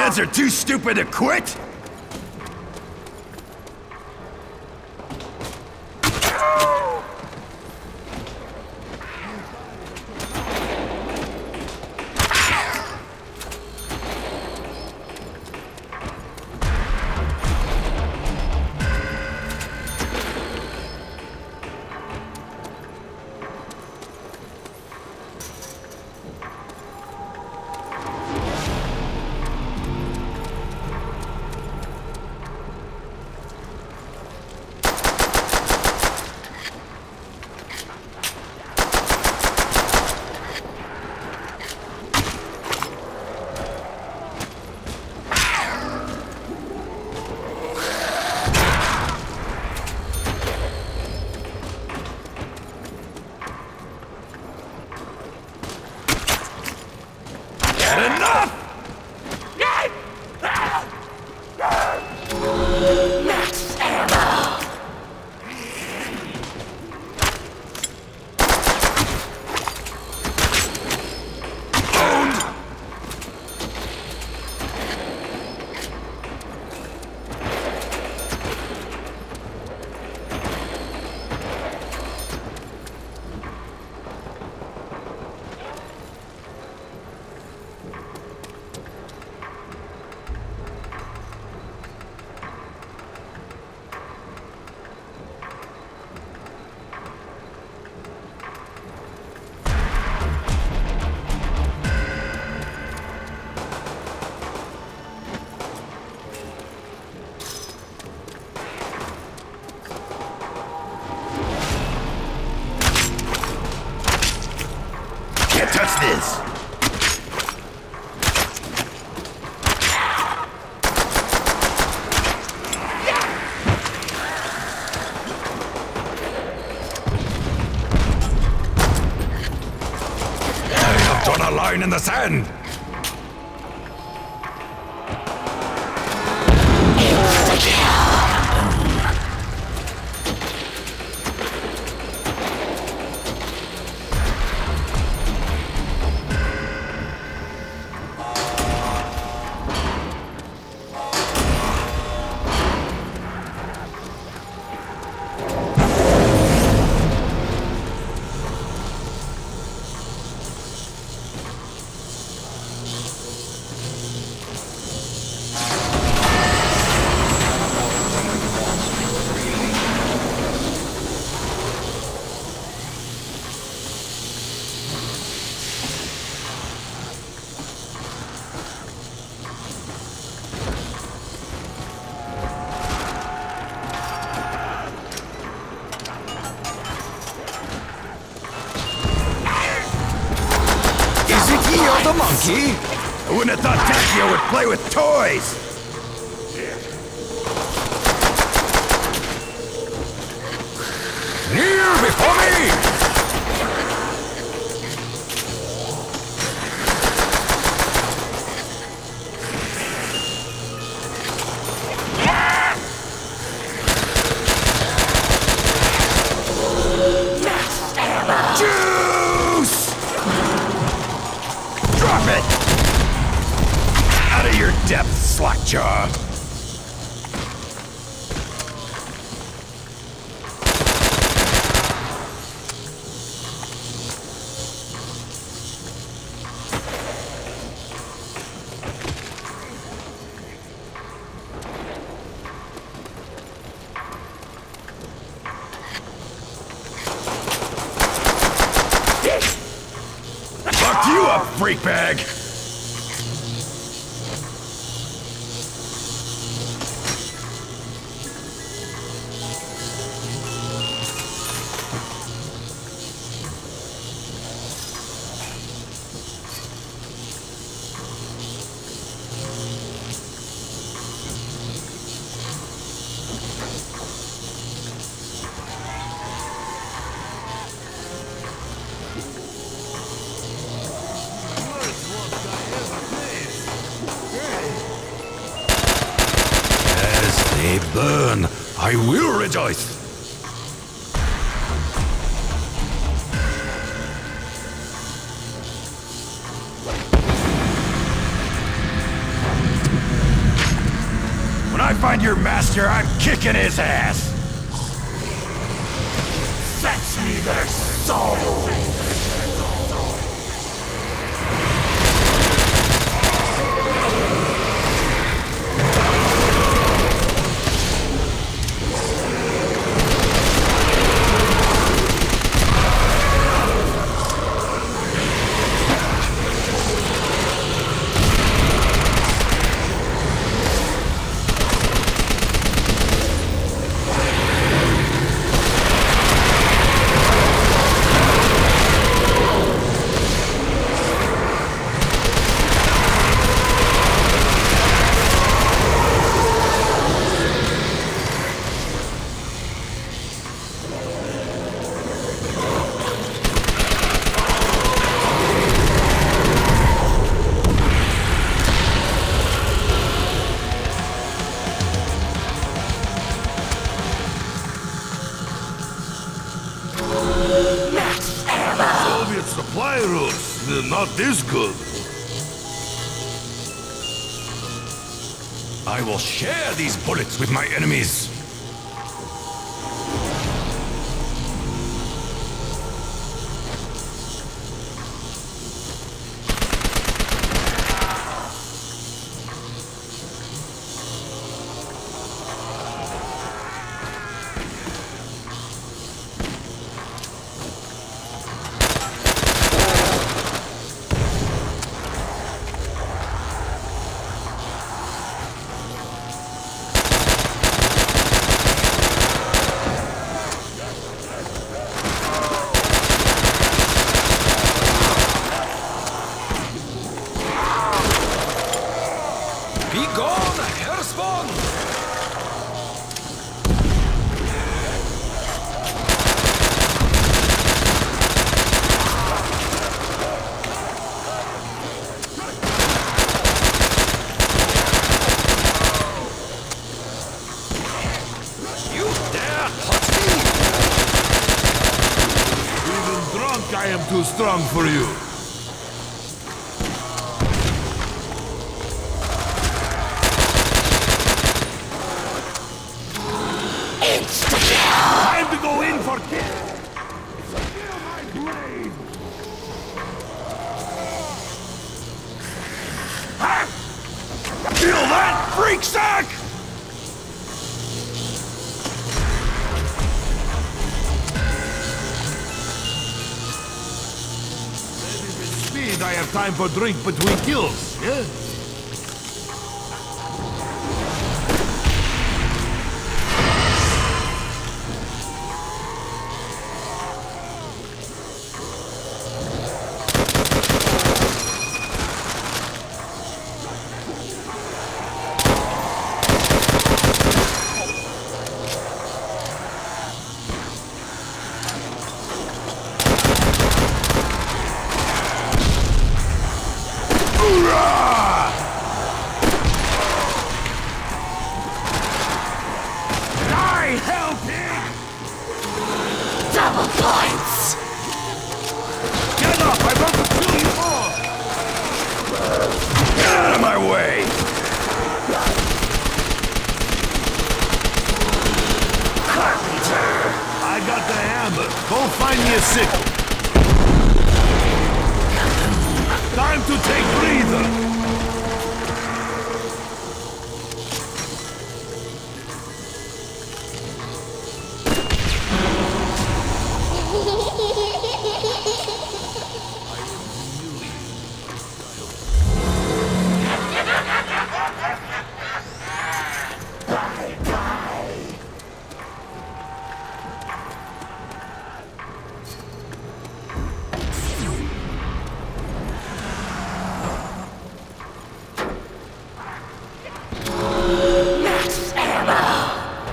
Lads are too stupid to quit? Touch this! I have drawn a line in the sand! The monkey? I wouldn't have thought Takeo would play with toys! Kneel before me! Juice! Drop it! Out of your depth, slackjaw! Locked you up, freak bag! They burn. I will rejoice. your master, I'm kicking his ass! Fetch me their soul! Soviet supply routes, they're not this good. I will share these bullets with my enemies! Be gone, Herr Spawn! You dare touch me? Even drunk, I am too strong for you. Time to go in for kill! Feel my blade! Feel that, freak sack? Maybe with speed I have time for drink between kills, yeah? Die, hell pig! Double points! Get up! I want to kill you all! Get out of my way! Carpenter! I got the hammer. Go find me a sickle. Time to take breather. Max ammo!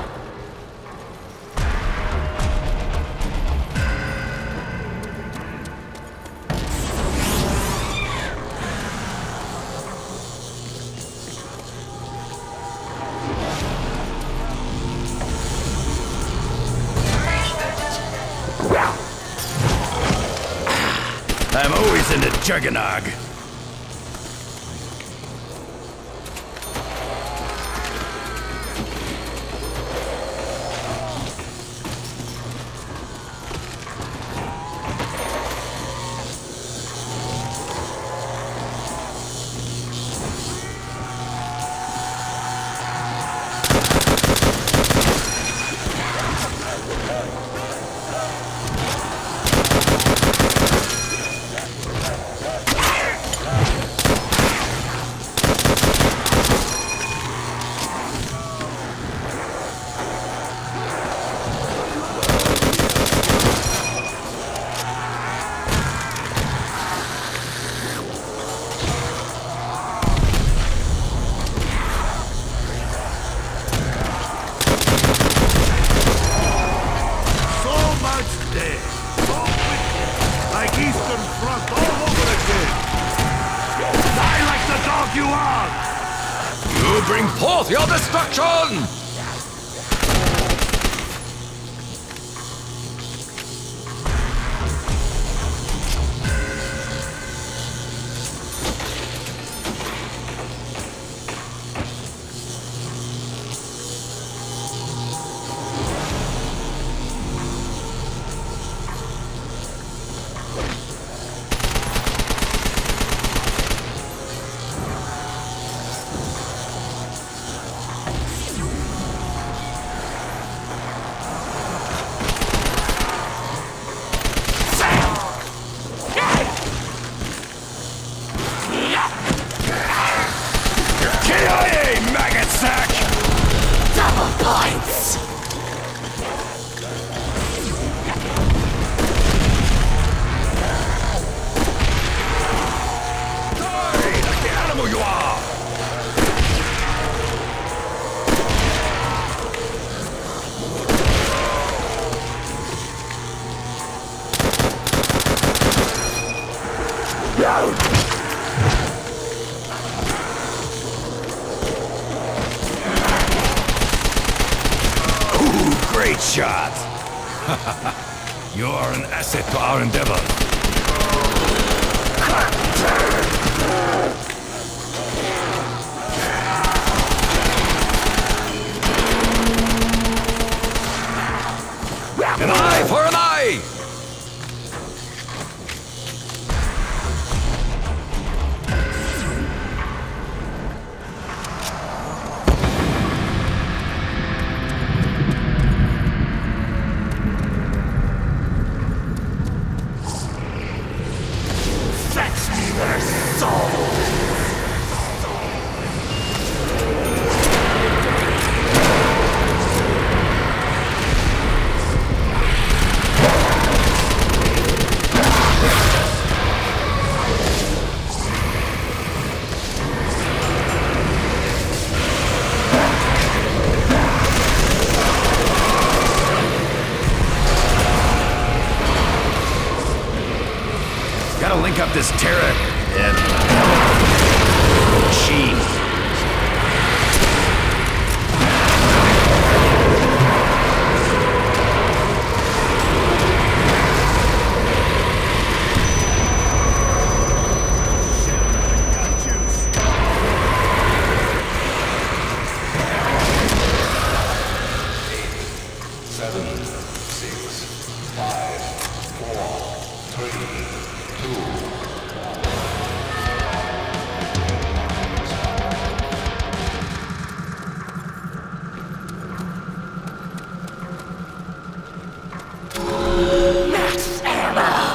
I'm always in the juggernog. Bring forth your destruction! Points! Die like the animal you are! Great shot! You are an asset to our endeavor. An eye for an eye! Gotta link up this Terra machine. Max ammo!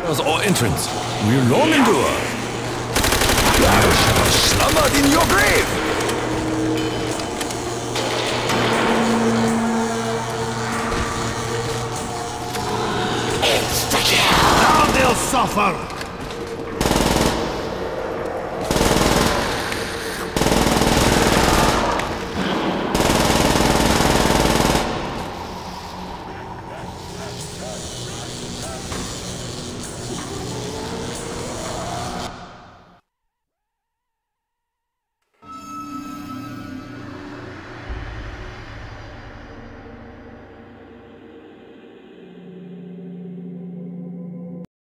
As our entrance will long endure. You shall have slumbered in your grave. Now they'll suffer!